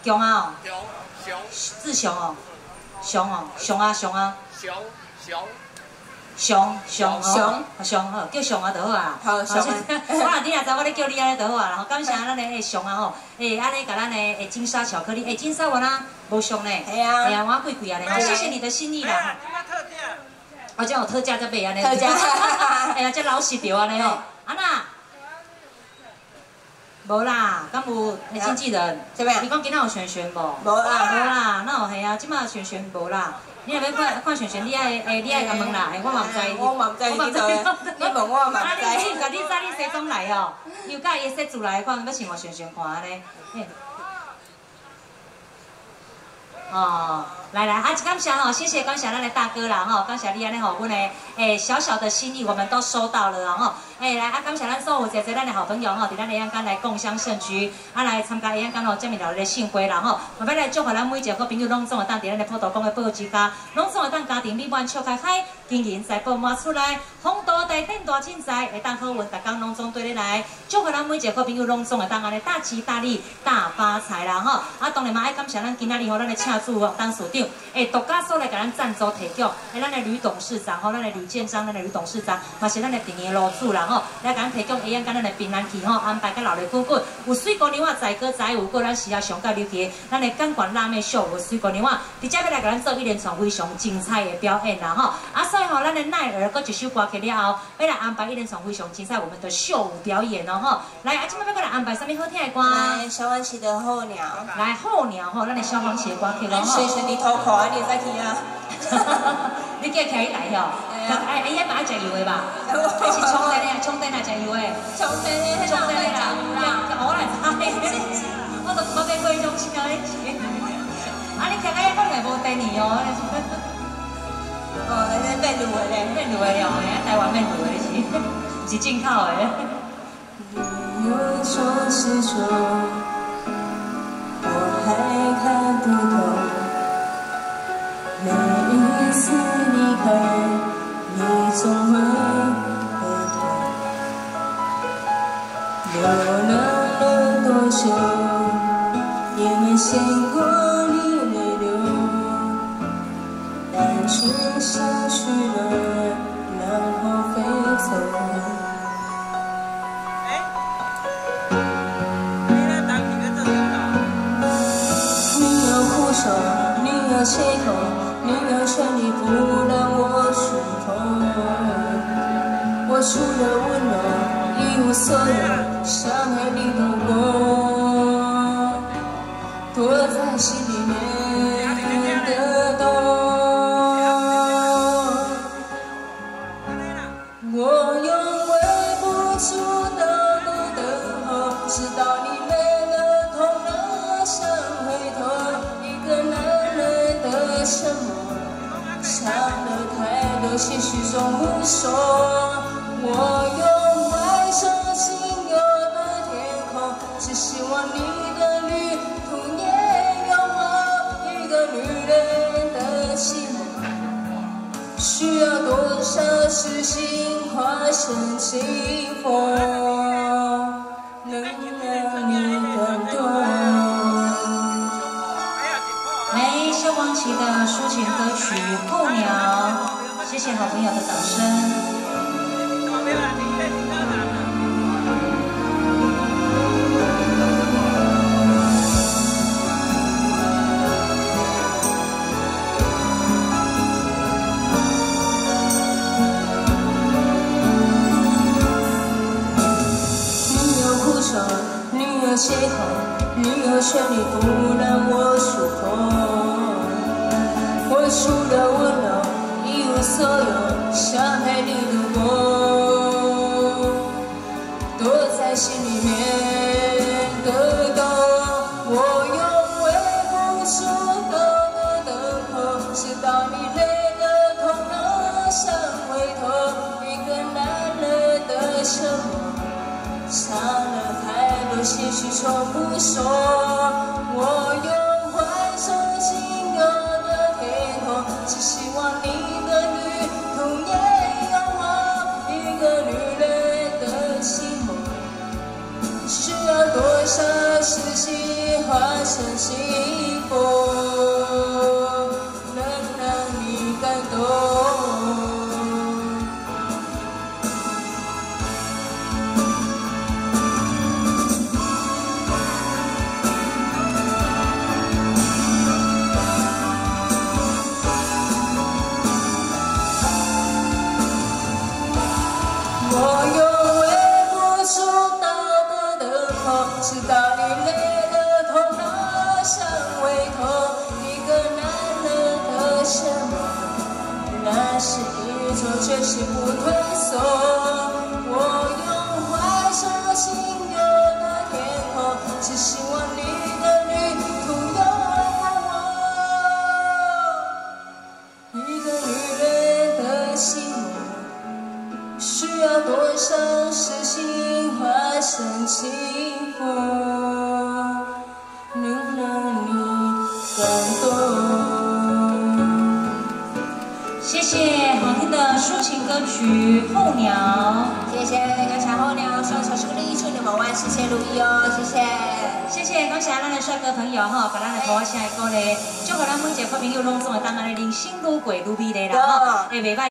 强啊哦， 熊志雄哦，熊哦，熊啊熊啊， 熊熊好，叫熊啊就好啊。 好熊啊我若你若知我咧叫你安尼就好啊。然后感谢咱的熊啊吼，安尼甲咱的金沙巧克力，金沙我啦无熊呢， 系啊， 我贵贵啊咧，谢谢你的心意啦。啊，这有特价在买安尼。 特价， 哎呀，这老实着安尼吼，安娜。无啦，敢有经纪人？ 怎么样？ 你讲今仔有璇璇无？ 无啦， 无啦，那有系啊，即马璇璇无啦。你若要看璇璇，你爱甲问啦，我嘛唔知。 我嘛唔知，你问我嘛唔知。 你知你西装来哦，又甲伊设住来，看要请我璇璇看安尼。哦，来，感谢吼，谢谢感谢咱的大哥啦吼，感谢你安尼吼，阮的小小的心意我们都收到了吼，来感谢咱所有侪咱的好朋友吼，伫咱下间来共襄盛举，来参加下间吼这么了的盛会啦吼，我要来祝福咱每一个好朋友拢总会当伫咱的普陀宫的保之家，拢总会当家庭美满笑开开，金银财宝满出来，风度大展大凊彩，会当好运，逐工拢总对你来，祝福咱每一个好朋友拢总会当安尼大吉大利、大发财啦吼，当然嘛爱感谢咱今仔日吼咱的请主当署长，独家所来给咱赞助提供，咱的吕董事长吼，咱的吕建章，咱的吕董事长，嘛是咱的第二路主啦吼，来给咱提供下样咱的平安期吼，安排甲老的滚滚，有水姑娘啊，载歌载舞，过咱时啊上到流行，咱的钢管辣妹秀，有水姑娘啊，直接要来给咱做一连串非常精彩的表演啦吼，所以吼，咱的奈儿搁一首歌曲了后，要来安排一连串非常精彩我们的秀舞表演哦吼，来今摆要过来安排什么好听的歌？ 来，小欢喜的候鸟。 来候鸟吼，咱的小黄鞋歌曲咯吼。 随你头壳，你再去啊！ 你叫徛伊来吼，伊也嘛爱食油的吧？还是充电的，充电来食油的。充电的啦，我来猜，我都我被贵种车咧骑。你徛个讲来无电呢哦。 变路的咧， 变路的了，台湾变路的是进口的。 有种执着，我还看不懂。每一次离开，你总会回头。流浪了多久，也没见过你泪流。单纯下去了，然后飞走。你有护手，你有借口。你有权利不让我疏通，我除了温柔一无所有，像海里的我，躲在心里面的洞。我用微不足道的等候，直到你累了痛了想回头，一个男人的沉默。唱了太多，情绪中不说。我用怀着仅有的天空，只希望你的旅途也有我一个女人的寂寞。需要多少痴心化成清风，能让你感动。 萧煌奇的抒情歌曲《候鸟》，谢谢好朋友的掌声。 你有护手，你有借口，你有权利不让我疏通。我除了温柔一无所有，像海里的我，躲在心里面的洞。我用微不足道的等候，直到你累了痛了想回头，一个男人的沉默，唱了太多情绪从不说。我用怀着仅有的天空，只希望你的旅途也有我一个女人的寂寞。需要多少时间化成幸福，能让你感动。我用微不足道的等候，直到你累了头脑想回头。一个男人的什么，那是一种决心不退缩。我用怀着心有的天空，只希望你的旅途有我。一个女人的心。需要多少事情化成幸福，能让你感动？ 谢谢好听的抒情歌曲《候鸟》。 谢谢感谢候鸟，希望小时哥的艺术你们万事皆如意哦，谢谢。 谢谢，感谢咱的帅哥朋友哈，把咱的歌声的歌呢，祝福咱每一个朋友拢总会当安尼人生愈过愈美丽啦哈，会袂歹。